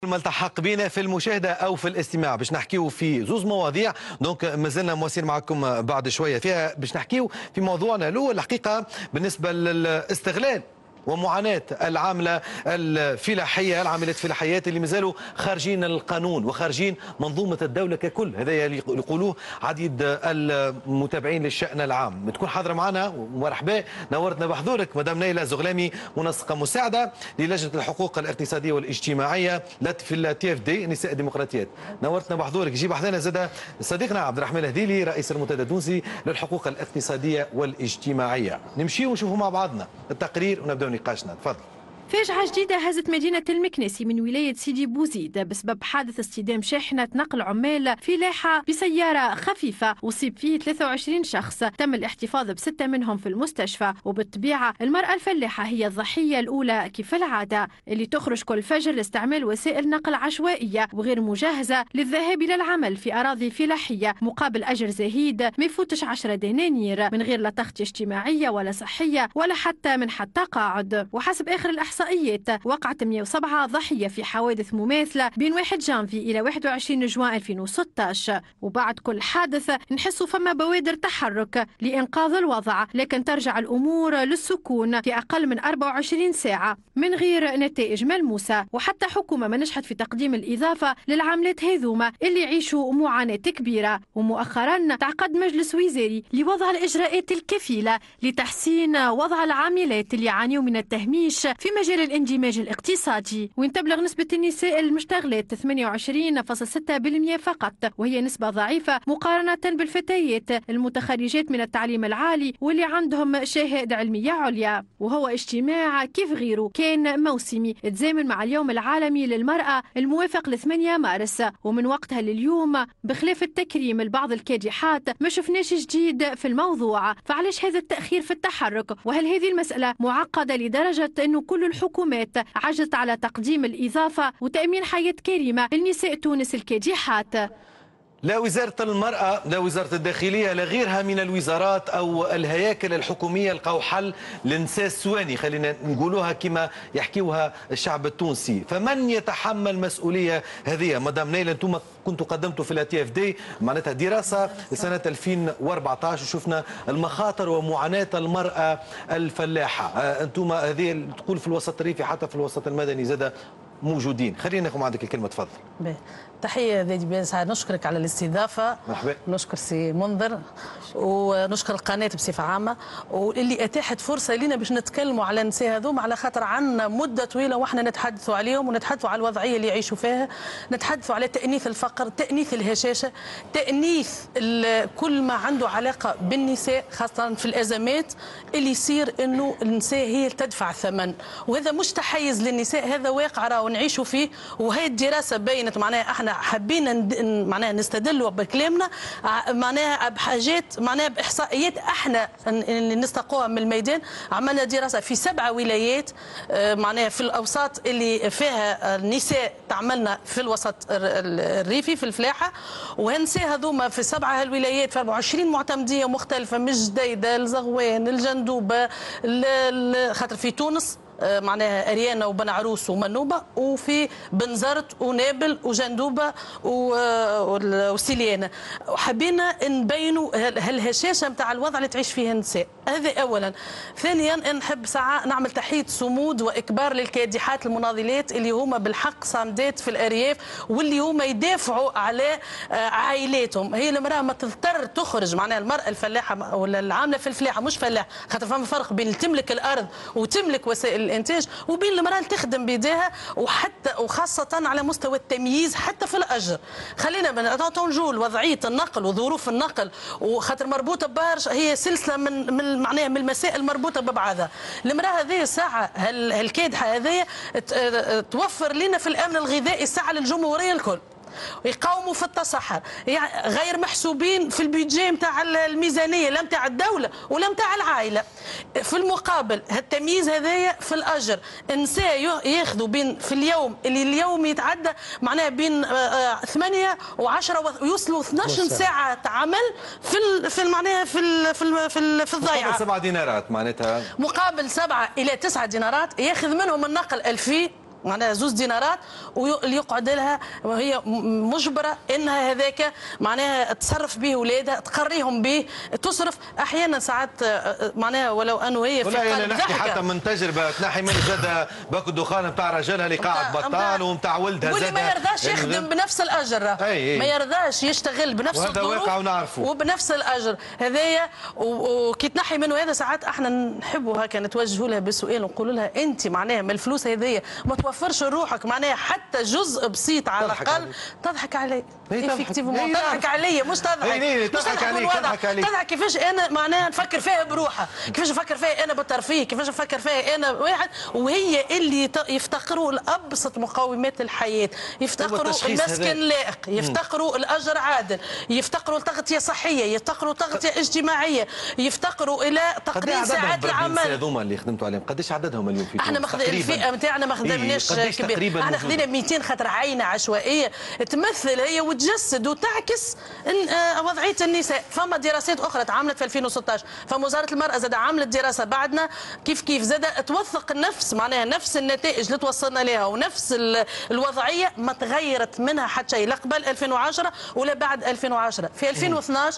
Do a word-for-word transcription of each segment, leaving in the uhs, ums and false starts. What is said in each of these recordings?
الملتحق بنا في المشاهده او في الاستماع باش نحكيو في زوز مواضيع. دونك مازلنا مواصلين معكم بعد شويه فيها باش نحكيو في موضوعنا الاول الحقيقه بالنسبه للاستغلال ومعاناة العاملة الفلاحية العاملات الفلاحيات اللي مازالوا خارجين القانون وخارجين منظومة الدولة ككل. هذا اللي يقولوه عديد المتابعين للشأن العام. تكون حاضرة معنا ومرحبا نورتنا بحضورك مدام نيلة زغلامي منسقة مساعدة للجنة الحقوق الاقتصادية والاجتماعية في التي اف دي نساء الديمقراطيات. نورتنا بحضورك. جيب حدنا زاد صديقنا عبد الرحمن الهذيلي رئيس المنتدى التونسي للحقوق الاقتصادية والاجتماعية. نمشيو ونشوفوا مع بعضنا التقرير ونبدأ نقاشنا. تفضل. فاجعة جديدة هزت مدينة المكنسي من ولاية سيدي بوزيد بسبب حادث اصطدام شاحنة نقل عمال فلاحة بسيارة خفيفة أصيب فيه ثلاثة وعشرين شخص، تم الاحتفاظ بستة منهم في المستشفى. وبالطبيعة المرأة الفلاحة هي الضحية الأولى كيف العادة، اللي تخرج كل فجر لاستعمال وسائل نقل عشوائية وغير مجهزة للذهاب إلى العمل في أراضي فلاحية مقابل أجر زهيد ما يفوتش عشرة دنانير من غير لا تغطية اجتماعية ولا صحية ولا حتى من حتى تقاعد. وحسب آخر الأحصائيات وقعت مئة وسبعة ضحية في حوادث مماثلة بين واحد جانفي إلى واحد وعشرين جوان ألفين وستة عشر. وبعد كل حادث نحسوا فما بوادر تحرك لإنقاذ الوضع، لكن ترجع الأمور للسكون في أقل من أربعة وعشرين ساعة من غير نتائج ملموسة. وحتى حكومة ما نجحت في تقديم الإضافة للعاملات هذوما اللي يعيشوا معاناة كبيرة. ومؤخرا تعقد مجلس وزاري لوضع الإجراءات الكفيلة لتحسين وضع العاملات اللي يعانيوا من التهميش في مجال الاندماج الاقتصادي، وين تبلغ نسبة النساء المشتغلات ثمانية وعشرين فاصلة ستة بالمئة فقط، وهي نسبة ضعيفة مقارنة بالفتيات المتخرجات من التعليم العالي واللي عندهم شهادة علمية عليا. وهو اجتماع كيف غيره كان موسمي تزامن مع اليوم العالمي للمرأة الموافق ل ثمانية مارس، ومن وقتها لليوم بخلاف التكريم لبعض الكادحات ما شفناش جديد في الموضوع. فعلاش هذا التأخير في التحرك؟ وهل هذه المسألة معقدة لدرجة أنه كل الحكومات عجزت على تقديم الإضافة وتأمين حياة كريمة لنساء تونس الكادحات؟ لا وزارة المرأة لا وزارة الداخلية لا غيرها من الوزارات أو الهياكل الحكومية لقوا حل لنساء السواني، خلينا نقولوها كما يحكيوها الشعب التونسي. فمن يتحمل مسؤولية هذه؟ مدام نيلة أنتم كنتوا قدمتوا في التي اف دي معناتها دراسة سنة ألفين وأربعة عشر وشفنا المخاطر ومعاناة المرأة الفلاحة. أنتم هذه تقول في الوسط الريفي حتى في الوسط المدني زاد موجودين. خلينا ناخذ عندك الكلمة. تفضل. تحية ذي بيس، نشكرك على الاستضافة. مرحبا. نشكر سي منذر ونشكر القناة بصفة عامة واللي أتاحت فرصة لنا باش نتكلموا على النساء هذوما، على خاطر عندنا مدة طويلة واحنا نتحدثوا عليهم ونتحدثوا على الوضعية اللي يعيشوا فيها، نتحدثوا على تأنيث الفقر، تأنيث الهشاشة، تأنيث كل ما عنده علاقة بالنساء، خاصة في الأزمات اللي يصير إنه النساء هي تدفع الثمن. وهذا مش تحيز للنساء، هذا واقع راهو نعيشوا فيه. وهي الدراسة بينت معناها احنا حابين معناها نستدلوا بكلامنا معناها بحاجات معناها باحصائيات احنا اللي نستقوها من الميدان. عملنا دراسه في سبعه ولايات معناها في الاوساط اللي فيها النساء، تعملنا في الوسط الريفي في الفلاحه، وهالنساء هذوما في سبعه هالولايات في أربعة وعشرين معتمديه مختلفه، من جديده الزغوان الجندوبه، خاطر في تونس معناها أريانا وبن عروس ومنوبة، وفي بنزرت ونابل وجندوبة وسيليانا. وحبينا نبينوا هالهشاشة نتاع الوضع اللي تعيش فيه النساء. هذا أولا. ثانيا نحب ساعة نعمل تحية صمود وإكبار للكادحات المناضلات اللي هما بالحق صامدات في الأرياف واللي هما يدافعوا على عائلاتهم. هي المرأة ما تضطر تخرج، معناها المرأة الفلاحة ولا العاملة في الفلاحة مش فلاح، خاطر فما فرق بين تملك الأرض وتملك وسائل الانتاج وبين المراه اللي تخدم بيديها، وحتى وخاصه على مستوى التمييز حتى في الاجر. خلينا نجوا لوضعيه النقل وظروف النقل، وخاطر مربوطه بارش، هي سلسله من من معناها من المسائل مربوطه ببعضها. المراه هذه ساعه هالكادحه هذه توفر لنا في الامن الغذائي الساعه للجمهوريه الكل، ويقاوموا في التصحر، يعني غير محسوبين في البيدجي نتاع الميزانيه لا نتاع الدوله ولا نتاع العائله. في المقابل التمييز هذايا في الاجر، النساء ياخذوا بين في اليوم اللي اليوم يتعدى معناها بين ثمانية وعشرة ويوصلوا اثناش ساعه عمل في في معناها في في في, في الضيعه. مقابل سبعة دينارات معناتها، مقابل سبعة الى تسعة دينارات، ياخذ منهم النقل ألفين معناها زوز دينارات واللي يقعد لها وهي مجبره انها هذاك معناها تصرف به ولادها، تقريهم به، تصرف احيانا ساعات معناها ولو انه هي في قلب نحكي حتى من تجربه تنحي من زاد باكو الدخان نتاع راجلها اللي قاعد بطال ونتاع ولدها زاد، واللي ما يرضاش يخدم بنفس الاجر، أي أي. ما يرضاش يشتغل بنفس وهذا الظروف واقع ونعرفه وبنفس الاجر هذايا. وكي تنحي منه هذا ساعات احنا نحبوا هكا نتوجهوا لها بالسؤال ونقولوا لها انت معناها من الفلوس هذيا ما توفرش روحك معناها حتى جزء بسيط على الاقل تضحك علي. ايفيكتيفمون تضحك علي مش تضحك مش تضحك علي تضحك علي تضحك كيفاش انا معناها نفكر فيها بروحها، كيفاش نفكر فيها انا بالترفيه، كيفاش نفكر فيها انا واحد، وهي اللي يفتقروا لابسط مقومات الحياه، يفتقروا المسكن لائق، يفتقروا الاجر عادل، يفتقروا لتغطيه صحيه، يفتقروا تغطيه اجتماعيه، يفتقروا الى تقليل ساعات العمل. هذوما اللي خدمتوا عليهم قداش عددهم اليوم في احنا مخد... الفئه نتاعنا ما خدمناش كبير، احنا خدينا مئتين خاطر عينه عشوائيه تمثل هي وتجسد وتعكس وضعيه النساء. فما دراسات اخرى تعملت في ألفين وستة عشر، فما وزاره المراه زاد عملت دراسه بعدنا كيف كيف زاد توثق النفس معناها نفس النتائج اللي توصلنا لها ونفس الوضعيه ما تغيرت منها حتى شيء لا قبل ألفين وعشرة ولا بعد ألفين وعشرة. في ألفين واثناش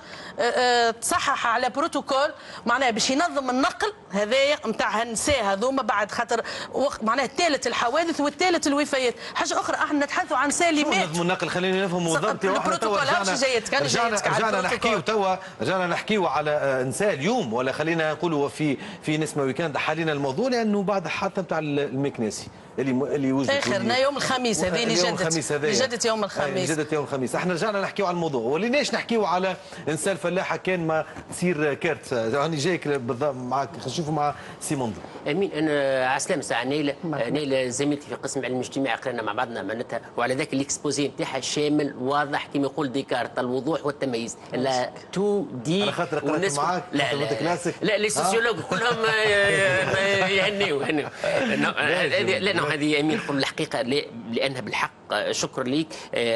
تصحح على بروتوكول معناها باش ينظم النقل هذايا نتاع النساء هذوما بعد خاطر معناها ثالث الحوادث والثالث الوفيات. حاجه اخرى احنا نتحدثوا عن نساء اللي ماتوا. نظم النقل خليني نفهم بالضبط. البروتوكول رجعنا رجعنا, رجعنا نحكيو توا رجعنا نحكيو على نساء اليوم ولا خلينا نقولوا في في نسمه ويكاند حاليا الموضوع لانه بعد الحادثه نتاع المكناسي اللي اللي وجدت اخرنا يوم الخميس هذه اللي جدت اللي جدت يوم الخميس جدت يوم الخميس. احنا رجعنا نحكيو على الموضوع وليناش نحكيو على انسان الفلاحه كان ما تصير كارت. راني جايك بالضبط معك نشوفوا مع سيمون. امين. انا عسلامة ساعه نيله نيله زميلتي في قسم علم الاجتماع قرينا مع بعضنا معناتها وعلى ذاك الاكسبوزي نتاعها شامل واضح كما يقول ديكارت الوضوح والتمييز. لا تو دي على خاطر قرأت معاك لا لا لا لي سوسيولوج كلهم يهنيوا يهنيوا لا هذه امين نقول الحقيقه لانها بالحق شكر ليك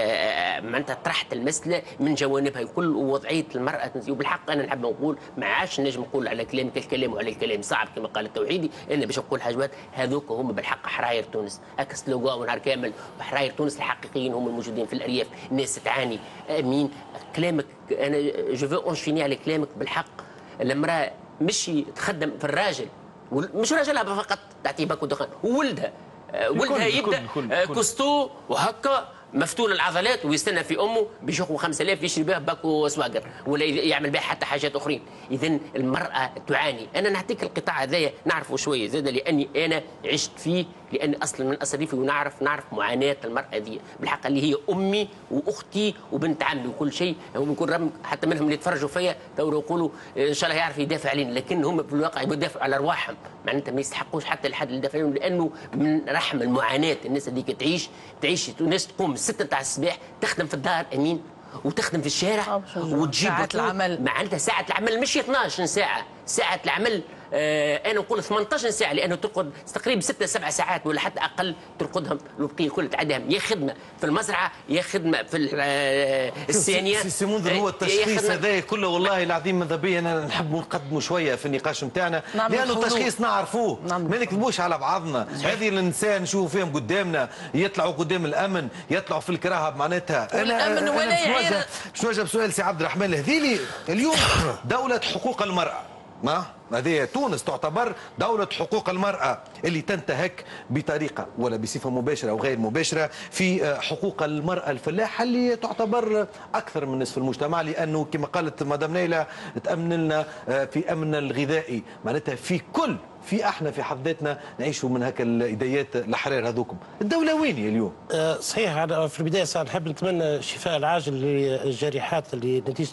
معناتها طرحت المساله من جوانبها الكل ووضعيه المراه. وبالحق انا نحب نقول ما عادش نجم نقول على كلامك الكلام وعلى الكلام صعب كما قال التوحيدي، الا باش نقول حاجات هذوك هم بالحق حراير تونس. هكا سلوغان ونهار كامل وحراير تونس الحقيقيين هم الموجودين في الارياف. الناس تعاني. امين كلامك انا جو فو اونشيني على كلامك بالحق. المراه مش تخدم في الراجل مش راجلها فقط تعطيه باكو دخان وولدها ولدها يبدا كوستو وهكا مفتول العضلات ويستنى في امه باش ياخذ خمسة آلاف يشري بها باكو سواقر ولا يعمل بها حتى حاجات اخرين. اذا المراه تعاني. انا نعطيك القطاع هذايا نعرفه شويه زاد لاني انا عشت فيه لاني اصلا من اصريفي ونعرف نعرف معاناه المراه هذه بالحق اللي هي امي واختي وبنت عمي وكل شيء. هم يكون حتى منهم اللي يتفرجوا فيا يقولوا ان شاء الله يعرف يدافع علينا لكن هم في الواقع يدافعوا على ارواحهم معناتها ما يستحقوش حتى الحد اللي يدافع عليهم لانه من رحم المعاناه الناس هذيك تعيش تعيش ناس تقوم الستة تاع الصباح تخدم في الدار امين وتخدم في الشارع وتجيب ساعات العمل معناتها ساعة العمل مش اثناش ساعة ساعة العمل آه انا نقول ثمانية عشر ساعة لانه ترقد تقريبا ستة سبع ساعات ولا حتى اقل ترقدهم البقيه الكل تعديهم يا خدمة في المزرعة يا خدمة في آه الثانية. سي منذر هو التشخيص هذا كله والله العظيم ماذا بيا انا نحب نقدمه شوية في النقاش نتاعنا لانه التشخيص نعرفوه ما نكذبوش على بعضنا. هذه الانسان نشوفوا فيهم قدامنا يطلعوا قدام الامن يطلعوا في الكراهه معناتها. انا الامن ولا يعير باش نوجه بسؤال سي عبد الرحمن الهذيلي اليوم دولة حقوق المرأة ما هذه تونس تعتبر دولة حقوق المرأة اللي تنتهك بطريقة ولا بصفة مباشرة أو غير مباشرة في حقوق المرأة الفلاحة اللي تعتبر أكثر من نصف المجتمع لأنه كما قالت مدام نيلة تأمن لنا في أمن الغذائي معناتها في كل في احنا في حد ذاتنا نعيشوا من هكا الايديات الاحرار هذوكم. الدوله وين اليوم؟ أه صحيح. انا في البدايه نحب نتمنى الشفاء العاجل للجريحات اللي نتيجه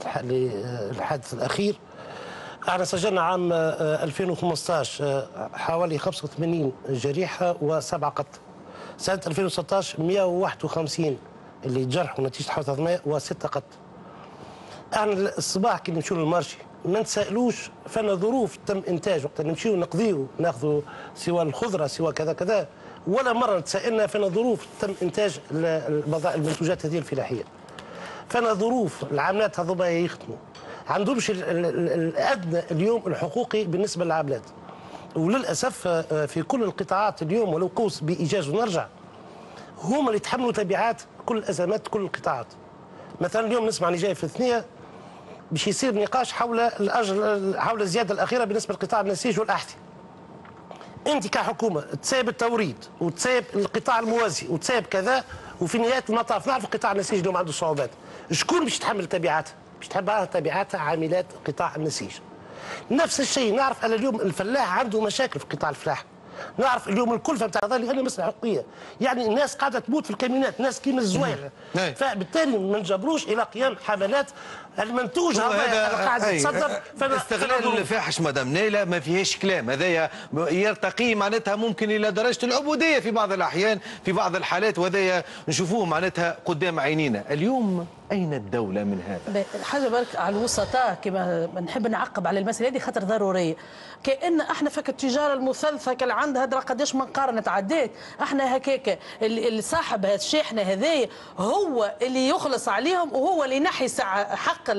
الحادث الاخير. احنا سجلنا عام ألفين وخمسة عشر حوالي خمسة وثمانين جريحه وسبعه قتل. سنه ألفين وستة عشر مئة وواحد وخمسين اللي تجرحوا نتيجه حادث هضميه وسته قتل. احنا الصباح كي نمشيو للمارشي ما نتسائلوش فانا ظروف تم انتاج وقت نمشيو نقضيو ناخذوا سواء الخضره سواء كذا كذا ولا مره تسائلنا فانا ظروف تم انتاج المنتوجات هذه الفلاحيه. فانا ظروف العاملات هذوما يخدموا عندهمش الادنى اليوم الحقوقي بالنسبه للعاملات. وللاسف في كل القطاعات اليوم ولو قوس بايجاز ونرجع هما اللي يتحملوا تبعات كل الازمات كل القطاعات. مثلا اليوم نسمع اللي جاي في الثنيه باش يصير نقاش حول الاجر حول الزياده الاخيره بالنسبه لقطاع النسيج والاحذيه. انت كحكومه تسايب التوريد وتسايب القطاع الموازي وتسايب كذا، وفي نهايه المطاف نعرف قطاع النسيج اليوم عنده صعوبات. شكون باش يتحمل تبعاتها؟ باش تتحمل تبعاتها عاملات قطاع النسيج. نفس الشيء نعرف ان اليوم الفلاح عنده مشاكل في قطاع الفلاح. نعرف اليوم الكلفه بتاع هذا لان مساله حقوقيه، يعني الناس قاعده تموت في الكمينات، ناس كيما الزوايل، فبالتالي ما نجبروش الى قيام حملات المنتوج هذا قاعد يتصدر. استغلال الفاحش مدام نيلة ما فيهاش كلام، هذايا يرتقي معناتها ممكن الى درجه العبوديه في بعض الاحيان في بعض الحالات، وهذايا نشوفوه معناتها قدام عينينا. اليوم اين الدوله من هذا؟ حاجه برك على الوسطاء كما نحب نعقب على المساله هذه خاطر ضروريه. كأن احنا فك التجاره المثلثه اللي عندها هذا قداش من قرن تعديت، احنا هكاك اللي صاحب هذا الشاحنه هذايا هو اللي يخلص عليهم وهو اللي ينحي حق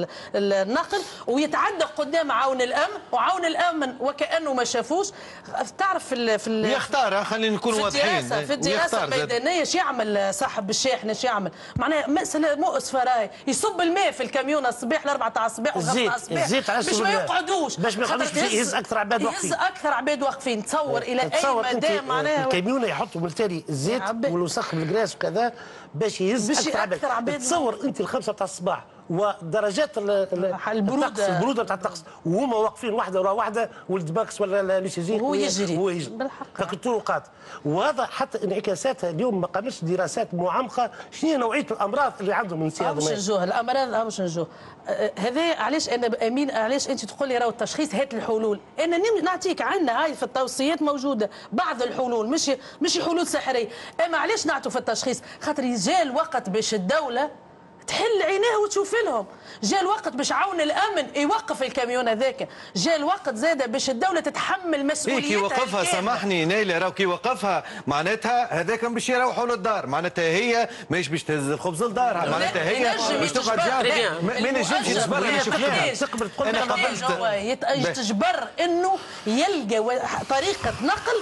النقل ويتعدى قدام عون الامن، وعون الامن وكانه ما شافوش. تعرف في في يختار، خلينا نكون واضحين، في الدراسه الميدانيه ايش يعمل صاحب الشاحنه؟ ايش يعمل؟ معناها مساله مؤسفه راهي يصب الماء في الكاميون الصباح الأربعة تاع الصباح الزيت الزيت باش ما يقعدوش، باش ما يقعدوش يهز اكثر عباد واقفين، يهز اكثر عباد واقفين. تصور الى اي مدى معناها الكاميون يحطوا بالتالي الزيت والوسخ بالجراس وكذا باش يهز اكثر عباد. تصور انت الخمسه تاع الصباح ودرجات البروده البروده تاع الطقس وهما واقفين واحده ورا واحده، ولد باكس ولا ليسيزين هو يجري هو يجري في الطرقات. وهذا حتى انعكاساتها اليوم ما قامتش دراسات معمقه شنو هي نوعيه الامراض اللي عندهم النساء. باش نجوه الامراض باش نجوه هذا. علاش انا امين علاش انت تقول لي راهو التشخيص هات الحلول؟ انا نعطيك عندنا هاي في التوصيات موجوده بعض الحلول، مش مش حلول سحريه. اما علاش نعطوا في التشخيص؟ خاطر جاء الوقت باش الدوله تحل عينيه وتشوف لهم، جاء الوقت باش عون الامن يوقف الكاميون هذاك، جاء الوقت زاده باش الدوله تتحمل مسؤوليتها. كي يوقفها سامحني نايله، راهو كي يوقفها معناتها هذاك باش يروحوا للدار، معناتها هي ماهيش باش تهز الخبز لدارها، معناتها هي باش تقعد جار. ما ينجمش يتجبر. انا شفناها تقبل تقول انا قبلت يتجبر انه يلقى طريقه نقل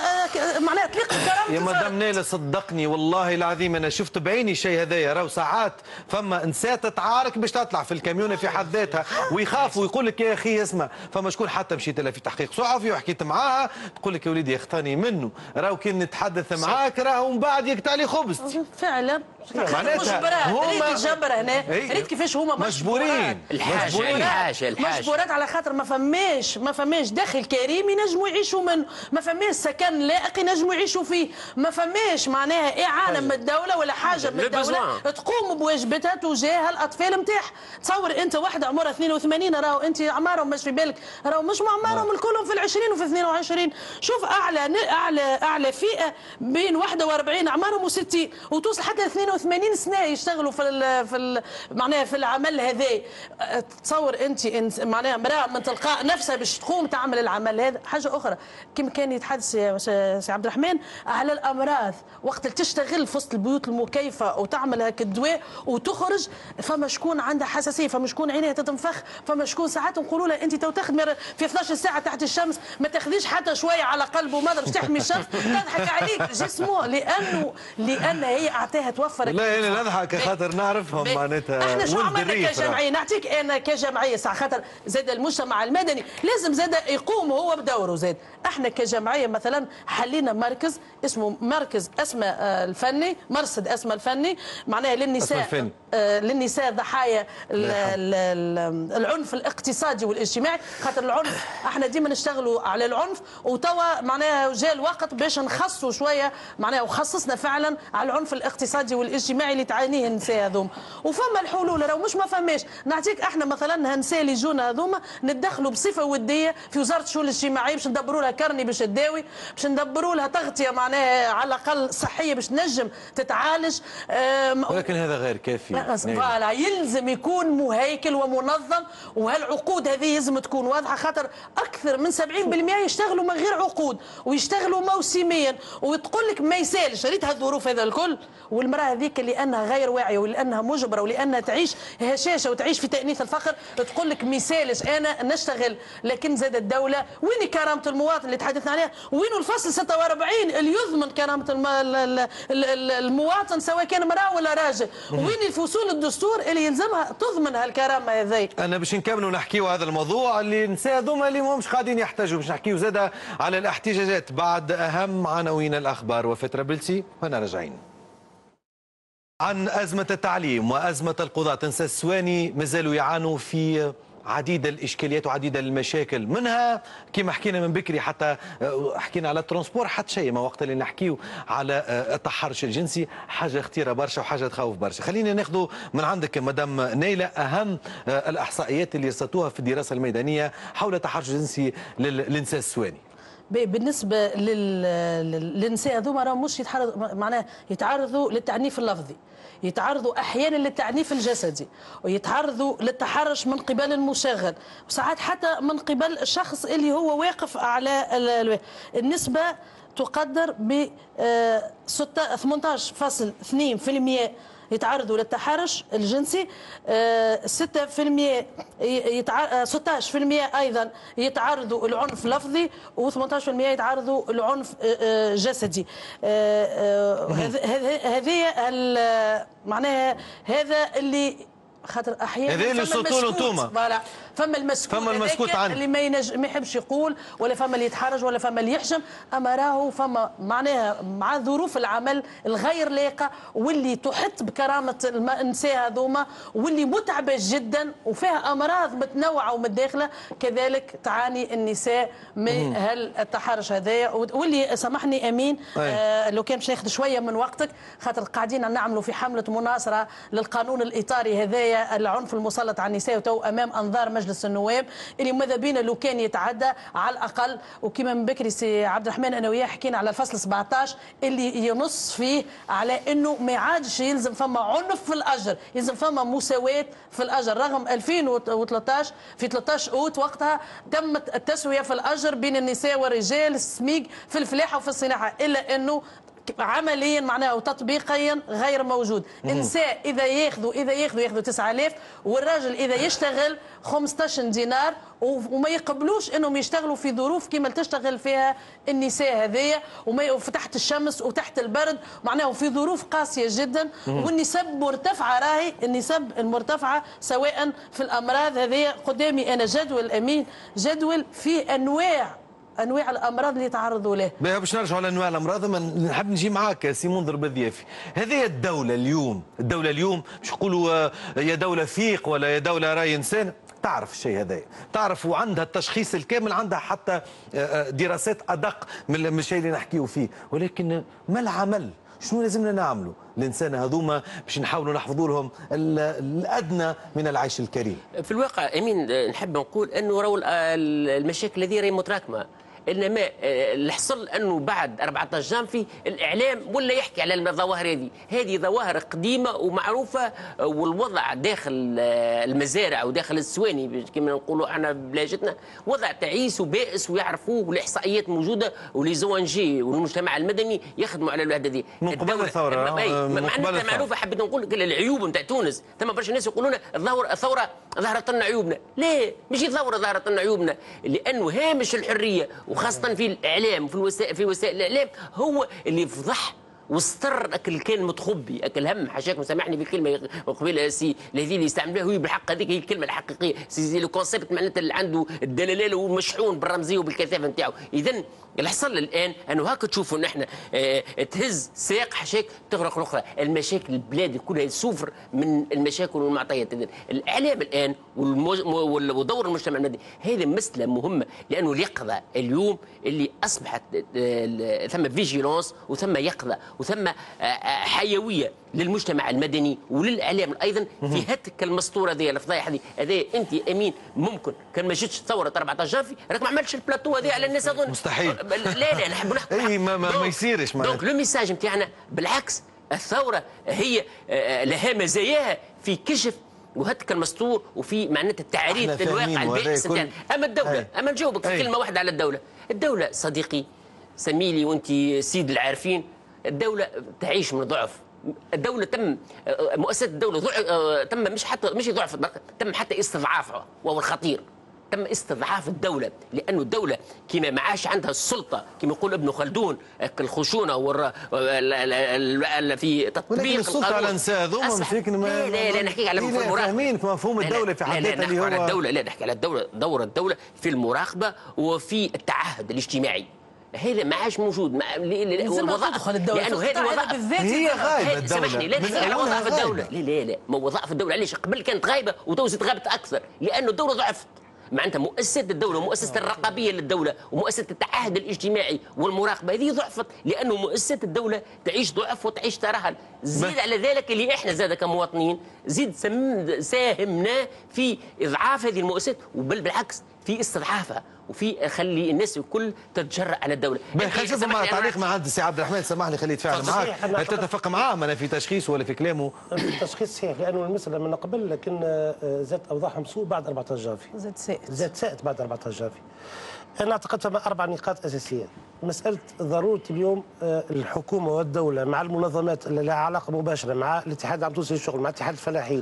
معناها تليق بكرامته. يا مدام نايله صدقني والله العظيم انا شفت بعيني شيء هذايا. راهو ساعات فما انسات تعارك باش تطلع في الكاميونه في حد ذاتها ويخافوا ويقول لك يا اخي اسمع، فما شكون حتى مشيت لها في تحقيق صحفي وحكيت معاها تقول لك يا وليدي اختاني منه، راهو كي نتحدث معاك راهو من بعد يقطع لي خبز. فعلا مجبرات. ريت الجبر هنا، ريت كيفاش هما مجبورين. الحاجه الحاجه الحاجه مجبورات على خاطر ما فماش ما فماش دخل كريم ينجموا يعيشوا منه، ما فماش سكن لائق ينجموا يعيشوا فيه، ما فماش معناها اعانه من الدوله ولا حاجه من الدوله تقوم بواجباتها تجاه الاطفال نتاعها. تصور انت واحده عمرها اثنين وثمانين، راهو انت اعمارهم مش في بالك، راهو مش اعمارهم الكلهم في العشرين وفي اثنين وعشرين. شوف اعلى اعلى اعلى فئه بين واحد وأربعين اعمارهم وستين وتوصل حتى اثنين وثمانين سنه يشتغلوا في ال في ال معناها في العمل هذا. تصور انت معناها امراه من تلقاء نفسها باش تقوم تعمل العمل هذا. حاجه اخرى كما كان يتحدث سي عبد الرحمن على الامراض، وقت اللي تشتغل في وسط البيوت المكيفه وتعمل هكا الدواء وتخرج، فما شكون عندها حساسيه، فما شكون عينيها تتنفخ، فما شكون ساعات نقولوا لها انت تو تخدمي في اثناش ساعه تحت الشمس ما تاخذيش حتى شويه على قلب وماذا باش تحمي الشمس، تضحك عليك جسمه لانه لان هي اعطاها توفر. لا انا نضحك خاطر نعرفهم معناتها. احنا شو عملنا كجمعيه؟ نعطيك انا كجمعيه ساعه خاطر زاد المجتمع المدني لازم زاد يقوم هو بدوره. زاد احنا كجمعيه مثلا حلينا مركز اسمه مركز اسماء الفني، مرصد اسماء الفني معناها للنساء آه للنساء ضحايا العنف الاقتصادي والاجتماعي. خاطر العنف احنا ديما نشتغلوا على العنف، وتوا معناها جاء الوقت باش نخصوا شويه معناها وخصصنا فعلا على العنف الاقتصادي والاجتماعي اللي تعانيه النساء هذوما. وفما الحلول راهو مش ما فماش. نعطيك احنا مثلا هالنساء اللي يجونا هذوما ندخلوا بصفه وديه في وزاره الشؤون الاجتماعيه باش ندبروا لها كرني باش تداوي، باش ندبروا لها تغطيه معناها على الاقل صحيه باش تنجم تتعالج. ولكن هذا غير كافي. فوالا يلزم يكون يكون مهيكل ومنظم، وهالعقود هذه لازم تكون واضحه، خاطر اكثر من سبعين بالمئة يشتغلوا من غير عقود ويشتغلوا موسميا، وتقول لك ما يسالش. ريت هالظروف هذا الكل، والمراه هذيك لانها غير واعيه ولانها مجبره ولانها تعيش هشاشه وتعيش في تانيث الفقر تقول لك ما يسالش انا نشتغل. لكن زاد الدوله وين كرامه المواطن اللي تحدثنا عليها؟ وين الفصل ستة وأربعين اللي يضمن كرامه المواطن سواء كان امراه ولا راجل؟ وين الفصول الدستور اللي يلزمها تضمن هالكرامه هذي؟ انا باش نكملوا نحكيوا هذا الموضوع اللي النساء هذوما اللي مش قاعدين يحتاجوا، باش نحكيوا زاده على الاحتجاجات بعد اهم عناوين الاخبار. وفتره بلسي وانا راجعين. عن ازمه التعليم وازمه القضاة، نساء السواني مازالوا يعانوا في عديد الاشكاليات وعديد المشاكل، منها كما حكينا من بكري، حتى حكينا على الترونسبور، حتى شيء ما وقت اللي نحكيو على التحرش الجنسي، حاجه خطيره برشا وحاجه تخوف برشا. خلينا ناخذوا من عندك مدام نيلة اهم الاحصائيات اللي رصدتوها في الدراسه الميدانيه حول التحرش الجنسي للنساء السواني. بالنسبه للنساء هذوما راهم مش يتعرضوا، معناها يتعرضوا للتعنيف اللفظي، يتعرضوا احيانا للتعنيف الجسدي، ويتعرضوا للتحرش من قبل المشغل، وساعات حتى من قبل الشخص اللي هو واقف على النسبه تقدر ب ثمانية عشر فاصلة اثنين بالمئة يتعرضوا للتحرش الجنسي، ستة بالمئة يتع... ستة عشر بالمئة ايضا يتعرضوا العنف لفظي، و18 بالمئة يتعرضوا العنف جسدي. هذه معناها هذا اللي خاطر احيانا هذا اللي صوتوا له انتوما، فوالا فما المسكوت، فما المسكوت عنه اللي ما, ينج... ما يحبش يقول، ولا فما اللي يتحرج، ولا فما اللي يحشم، اما راهو فما معناها مع ظروف العمل الغير لائقه واللي تحط بكرامه النساء هذوما، واللي متعبه جدا وفيها امراض متنوعه ومتداخله، كذلك تعاني النساء من هالتحرش هذايا. واللي سامحني امين، آه لو كان باش ناخذ شويه من وقتك، خاطر قاعدين نعملوا في حمله مناصره للقانون الاطاري هذايا العنف المسلط على النساء، وتو امام انظار مجلس النواب، اللي ماذا بينا لو كان يتعدى على الاقل. وكما من بكري سي عبد الرحمن انا وياه حكينا على الفصل سبعة عشر اللي ينص فيه على انه ما عادش يلزم فما عنف في الاجر، يلزم فما مساواه في الاجر. رغم ألفين وثلاثة عشر في ثلاثة عشر اوت وقتها تمت التسويه في الاجر بين النساء والرجال، السميك في الفلاحه وفي الصناعه، الا انه عمليا معناها وتطبيقيا غير موجود. النساء اذا ياخذوا اذا ياخذوا ياخذوا تسعة آلاف، والراجل اذا يشتغل خمسة عشر دينار، وما يقبلوش انهم يشتغلوا في ظروف كما تشتغل فيها النساء هذيا، وما تحت الشمس وتحت البرد، معناها في ظروف قاسيه جدا. والنسب مرتفعه، راهي النسب المرتفعه سواء في الامراض هذيا. قدامي انا جدول امين، جدول فيه انواع انواع الامراض اللي يتعرضوا له. باش نرجعوا لانواع الامراض، ما نحب نجي معاك سي منذر بالضيافي. هذه الدوله اليوم، الدوله اليوم مش نقولوا يا دوله فيق ولا يا دوله راي انسان، تعرف الشيء هذا، تعرف وعندها التشخيص الكامل، عندها حتى دراسات ادق من الشيء اللي نحكيه فيه، ولكن ما العمل؟ شنو لازمنا نعملوا الانسان هذوما باش نحاولوا نحفظوا لهم الادنى من العيش الكريم؟ في الواقع امين نحب نقول انه راهو المشاكل هذه راهي متراكمه، انما اللي حصل انه بعد أربعة عشر جانفي الاعلام ولا يحكي على الظواهر هذه، هذه ظواهر قديمه ومعروفه، والوضع داخل المزارع وداخل السواني كما نقولوا احنا بلاجتنا وضع تعيس وبائس ويعرفوه، والاحصائيات موجوده، ولي زوانجي والمجتمع المدني يخدموا على الوحده دي من قبل الثوره. معناتها معروفه. حبيت نقول لك العيوب نتاع تونس، ثم برشا ناس يقولون الثوره ظهرت لنا عيوبنا، لا ماشي الثوره ظهرت لنا عيوبنا، لانه هامش الحريه وخاصة في الإعلام وفي الوسائل في وسائل الإعلام هو اللي يفضح وستر اكل كان متخبي، اكل هم حاشاكم سامحني بالكلمه قبيل سي الذي اللي يستعملوها هو بالحق هذيك هي الكلمه الحقيقيه، سي لو كونسيبت معناتها اللي عنده الدلاله ومشحون بالرمزيه وبالكثافه نتاعو. اذا اللي حصل الان انه هاك تشوفوا ان احنا اه تهز ساق حشاك تغرق الاخرى، المشاكل البلاد كلها سوفر من المشاكل والمعطيات. الاعلام الان ودور المجتمع المدني هذه مساله مهمه، لانه اليقظه اليوم اللي اصبحت اه ثم فيجيلونس وثم يقظه وثم حيويه للمجتمع المدني وللاعلام ايضا في هتك المسطوره ذي الفضايح هذه. هذا انت امين ممكن كان ما جاتش ثوره أربعة عشر جانفي راك ما عملتش البلاتو هذه على الناس اظن مستحيل. لا لا نحب نحكي اي ما, ما, ما يصيرش. دونك لو ميساج نتاعنا بالعكس، الثوره هي لها مزاياها في كشف وهتك المستور وفي معناتها تعريف الواقع البائس كل... اما الدوله أي. اما نجاوبك في كلمه واحده على الدوله. الدوله صديقي سميلي وانت سيد العارفين، الدوله تعيش من ضعف. الدوله تم مؤسسات الدوله تم مش حتى مش ضعف، تم حتى استضعافها وهو الخطير. تم استضعاف الدولة لأنه الدولة كما ما عادش عندها السلطة كما يقول ابن خلدون الخشونة والر... في تطبيق السلطة على نساء ذوما مش هيك. لا لا لا نحكي على مفهوم المراقبة. فاهمين في مفهوم الدولة في حد ذاتها اللي هو على الدولة. لا نحكي على الدولة، دور الدولة في المراقبة وفي التعهد الاجتماعي. هذا ما عادش موجود. ما والوظائف لانه هذه الوظائف هي غايبه الدوله. سامحني لا نحكي على وظائف الدوله. لا لا لا ما وظائف الدوله علاش قبل كانت غايبه وتوزت غابت اكثر؟ لانه الدوله ضعفت. معناتها مؤسسات الدوله ومؤسسه الرقابيه للدوله ومؤسسه التعهد الاجتماعي والمراقبه هذه ضعفت لانه مؤسسات الدوله تعيش ضعف وتعيش ترهل. زيد على ذلك اللي احنا زاد كمواطنين زيد ساهمنا في اضعاف هذه المؤسسات وبل بالعكس في استضعافها وفي خلي الناس الكل تتجرأ على الدوله. خلينا مع تعليق مع عبد السي عبد الرحمن، سامحني خليت فعلا معك. هل تتفق معاه انا في تشخيصه ولا في كلامه؟ التشخيص صحيح لانه المساله من قبل لكن زادت اوضاعهم سوء بعد أربعة عشر جافي. زاد سائد زاد سائد بعد أربعة عشر جافي. انا اعتقد فما اربع نقاط اساسيه. مساله ضروره اليوم الحكومه والدوله مع المنظمات اللي لها علاقه مباشره مع الاتحاد العام التونسي للشغل مع اتحاد الفلاحين.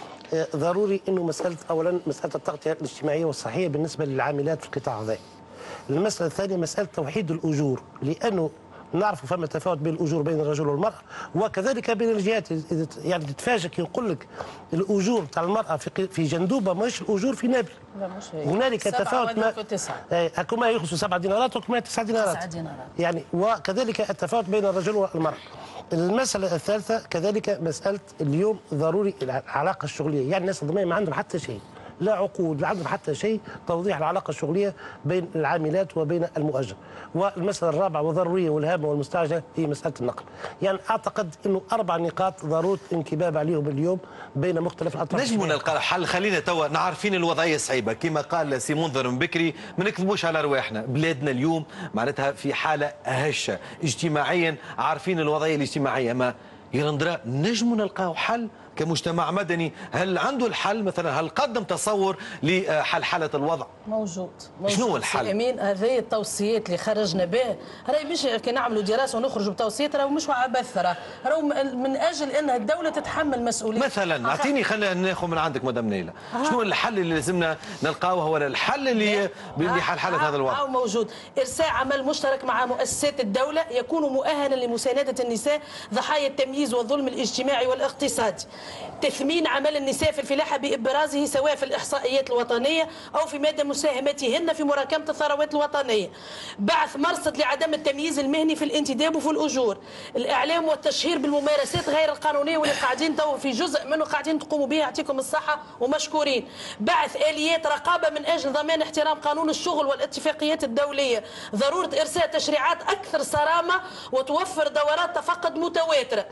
ضروري انه مساله اولا مساله التغطيه الاجتماعيه والصحيه بالنسبه للعاملات في القطاع هذا. المساله الثانيه مساله توحيد الاجور، لانه نعرف فما تفاوت بين الاجور بين الرجل والمراه وكذلك بين الجهات. يعني تتفاجئ كي نقول لك الاجور تاع المراه في في جندوبه مش الاجور في نابل. هنالك تفاوت ما هكما يخصوا سبع دينارات وهكما تسع دينارات. يعني وكذلك التفاوت بين الرجل والمراه. المساله الثالثه كذلك مساله اليوم ضروري العلاقه الشغليه، يعني الناس الضمية ما عندهم حتى شيء، لا عقود لا عندهم حتى شيء، توضيح العلاقه الشغليه بين العاملات وبين المؤجر. والمساله الرابعه والضروريه والهامه والمستعجله هي مساله النقل. يعني اعتقد انه اربع نقاط ضروره انكباب عليهم اليوم بين مختلف الاطراف. نجموا نلقى حل. خلينا توا نعرفين الوضعيه صعيبه كما قال سي منذر من بكري، ما نكذبوش على رواحنا، بلادنا اليوم معناتها في حاله هشه اجتماعيا، عارفين الوضعيه الاجتماعيه. ما يا رندرا نجموا نلقاو حل كمجتمع مدني؟ هل عنده الحل مثلا؟ هل قدم تصور لحل حالة الوضع؟ موجود, موجود. شنو الحل؟ امين هذه التوصيات اللي خرجنا به راهي مش كي نعملوا دراسه ونخرجوا بتوصيات راهو مش عبث، راهو من اجل ان الدوله تتحمل مسؤوليه. مثلا اعطيني خلينا ناخذ من عندك مدام نيله، شنو الحل اللي لازمنا نلقاوه ولا الحل اللي لحل حاله هذا الوضع؟ موجود ارساء عمل مشترك مع مؤسسات الدوله يكون مؤهلا لمسانده النساء ضحايا التمييز والظلم الاجتماعي والاقتصادي. تثمين عمل النساء في الفلاحة بإبرازه سواء في الإحصائيات الوطنية أو في مدى مساهمتهن في مراكمة الثروات الوطنية. بعث مرصد لعدم التمييز المهني في الانتداب وفي الأجور. الإعلام والتشهير بالممارسات غير القانونية واللي قاعدين تو في جزء منه قاعدين تقوموا بها، يعطيكم الصحة ومشكورين. بعث آليات رقابة من أجل ضمان احترام قانون الشغل والاتفاقيات الدولية. ضرورة إرساء تشريعات أكثر صرامة وتوفر دورات تفقد متواترة.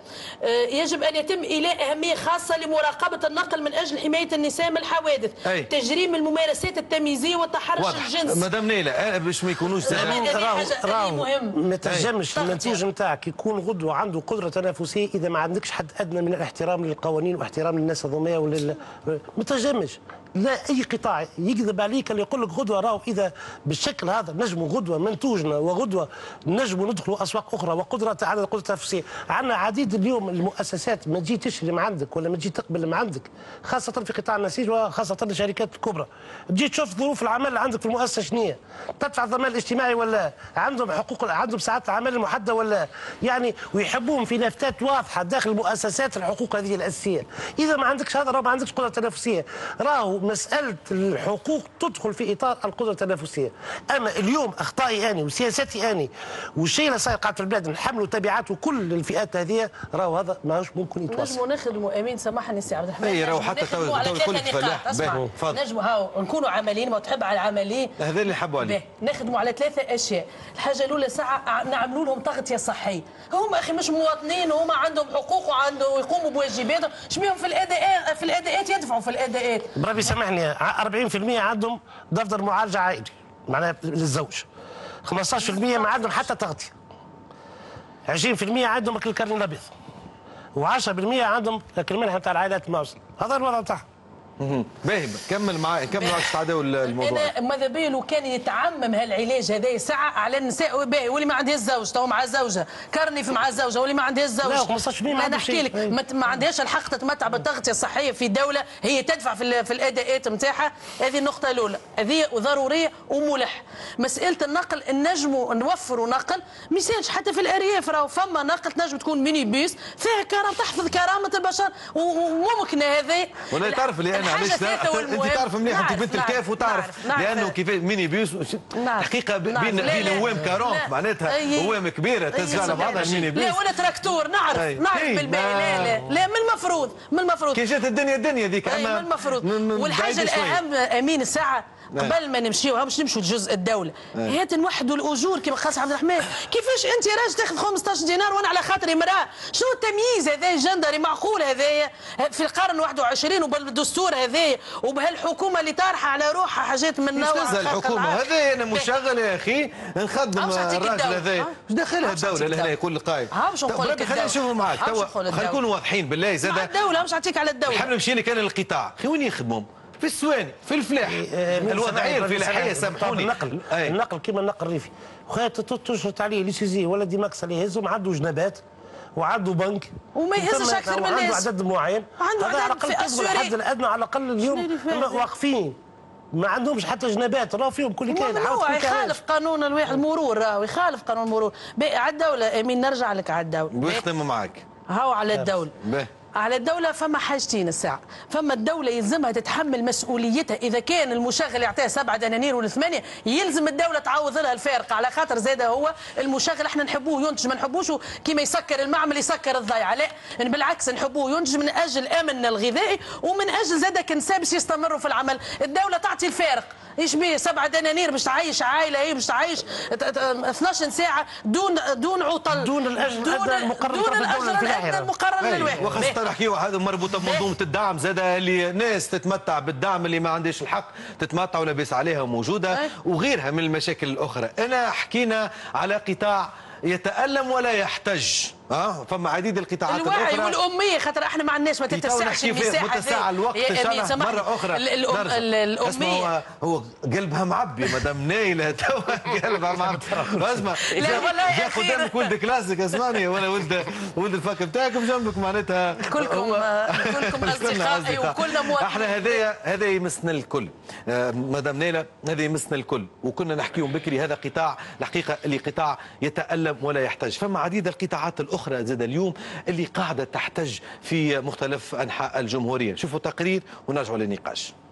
يجب أن يتم إيلاء أهمية خاصة لمراقبة النقل من أجل حماية النساء من الحوادث. أي. تجريم الممارسات التمييزية والتحرش الجنسي. مدام نيلة باش ما يكونوش راهو ما تنجمش المنتوج نتاعك يكون غدوة عنده قدرة تنافسية إذا ما عندكش حد أدنى من الاحترام للقوانين واحترام للناس الضمية ولل ما تنجمش. لا اي قطاع يكذب عليك اللي يقول لك غدوه راهو اذا بالشكل هذا نجموا غدوه منتوجنا وغدوه نجموا ندخلوا اسواق اخرى وقدره على القدره التنافسيه. عندنا عديد اليوم المؤسسات ما تجي تشري من عندك ولا ما تجي تقبل من عندك، خاصه في قطاع النسيج وخاصه الشركات الكبرى. تجي تشوف ظروف العمل اللي عندك في المؤسسه شنو تدفع الضمان الاجتماعي ولا عندهم حقوق عندهم ساعات العمل المحدده ولا يعني ويحبون في لافتات واضحه داخل المؤسسات الحقوق هذه الاساسيه. اذا ما عندكش هذا راهو ما عندكش قدره تنافسيه. راهو مسألة الحقوق تدخل في إطار القدرة التنافسية. أما اليوم أخطائي أنا وسياساتي أنا والشيء اللي صاير قاعد في البلاد نحملوا تبعاته كل الفئات هذه راهو هذا ماهوش ممكن يتوصل. نجموا نخدموا أمين سامحني سي عبد الرحمن. اي راهو حتى تو كل الفلاح نجموا هاو نكونوا عمليين ما تحب على العمليين. هذا اللي نحبوا عليه. نخدموا على ثلاثة أشياء، الحاجة الأولى ساعة نعملوا لهم تغطية صحية. هم أخي مش مواطنين وهم عندهم حقوق وعندهم يقوموا بواجباتهم، شبيهم في الأداءات في الأداءات يدفعوا في الأداءات. بربي سامحني أربعين بالمئة عندهم دفتر معالجه عائلي معناها للزوج، خمسة عشر بالمئة ما عندهم حتى تغطيه، عشرين بالمئة عندهم الكرني الابيض، و10 بالمئة عندهم المنحه نتاع العائلات الموصل. هذا الوضع تاعهم. باهي كمل معي كمل معك تعداو الموضوع. انا ماذا بيا لو كان يتعمم هالعلاج هذا ساعه على النساء باهي، واللي ما عندهاش زوج تو مع زوجه كرني في مع زوجه، واللي ما عندهاش زوج لا خمسطاش بالمئة ما انا عندوش نحكي شيء. لك ما عندهاش الحق تتمتع بالتغطيه الصحيه في دوله هي تدفع في, في الاداءات نتاعها. هذه النقطه الاولى، هذه ضروريه وملح. مساله النقل نجموا نوفروا نقل، ما يسالش حتى في الارياف راهو فما نقل تنجم تكون ميني بيس فيها كرامه تحفظ كرامه البشر وممكن هذا. ولا تعرف اللي انا علاش انت تعرف مليح انت بنت الكاف وتعرف لانه كيفاش ميني بيس حقيقه بين بين هوام كارونت معناتها هوام كبيره تزرع على بعضها الميني بيس. لا ولا تراكتور نعرف نعرف بالباهي. لا لا لا من المفروض من المفروض كي جات الدنيا الدنيا ذيك اما من المفروض. والحاجه الاهم امين الساعه قبل ما نمشيو باش نمشوا لجزء الدوله هات نوحدوا الاجور كما قال عبد الرحمن. كيفاش انت راجل تاخذ خمسطاش دينار وانا على خاطري امراه؟ شنو التمييز هذا جندري معقول هذايا في القرن واحد وعشرين وبالدستور هذايا وبهالحكومه اللي طارحه على روحها حاجات من نوع الحكومه هذا انا مشغل يا اخي نخدم الراجل هذايا واش داخلها الدوله لهنا كل قايم. خلينا نشوفوا معاك توا خلينا نكونوا واضحين بالله زاد الدوله مش نعطيك على الدوله. نحب نمشي لك انا للقطاع اخي وين يخدموا؟ في السواني في الفلاح الوضعيه الفلاحيه سامحوني. النقل النقل كيما النقل الريفي خويا تشرط عليه لي سيزي ولا ديماكس اللي يهزهم عنده جنبات وعنده بنك وما يهزش اكثر من الناس. عنده عدد معين عنده على الاقل كسبوا الحد الادنى على الاقل اليوم واقفين ما عندهمش حتى جنبات راهو فيهم كل كان هو يخالف قانون الواحد المرور راهو يخالف قانون المرور. على الدوله امين نرجع لك على الدوله ويختم معك هاو على الدوله به. على الدولة فما حاجتين الساعة. فما الدولة يلزمها تتحمل مسؤوليتها. إذا كان المشغل يعطيها سبعة دنانير ولا ثمانية يلزم الدولة تعوض لها الفارق، على خاطر زاد هو المشغل احنا نحبوه ينتج ما نحبوش كيما يسكر المعمل يسكر الضيعة. لا بالعكس نحبوه ينتج من أجل أمننا الغذائي ومن أجل زاد كنساء باش يستمروا في العمل. الدولة تعطي الفارق ايش بيه سبعة دنانير باش تعيش عائلة هي باش تعيش اثناش ساعة دون دون عطل دون الأجر المقرر دون الأجر المقرر للواحد. وخاصة نحكيو هذا مربوطة بمنظومة الدعم زاد اللي ناس تتمتع بالدعم اللي ما عندهاش الحق تتمتع ولاباس عليها موجودة وغيرها من المشاكل الأخرى. أنا حكينا على قطاع يتألم ولا يحتج. اه فما عديد القطاعات الوعي الاخرى والاميه خاطر احنا ما عندناش ما تتسعش المساحه متسع الوقت ان شاء الله مره اخرى. الاميه هو, هو قلبها معبي مدام نايله توا قلبها معبي. اسمع جا قدامك ولد كلاسيك اسمعني وانا ولد ولد الفك بتاعك بجنبك معناتها كلكم كلكم اصدقائي وكلنا مواطنين. احنا هذايا هذا يمسنا الكل مدام نايله هذا يمسنا الكل وكنا نحكيو بكري هذا قطاع الحقيقه اللي قطاع يتألم ولا يحتج. فما عديد القطاعات الاخرى زاد اليوم اللي قاعده تحتج في مختلف انحاء الجمهوريه. شوفوا تقرير ونرجعوا للنقاش.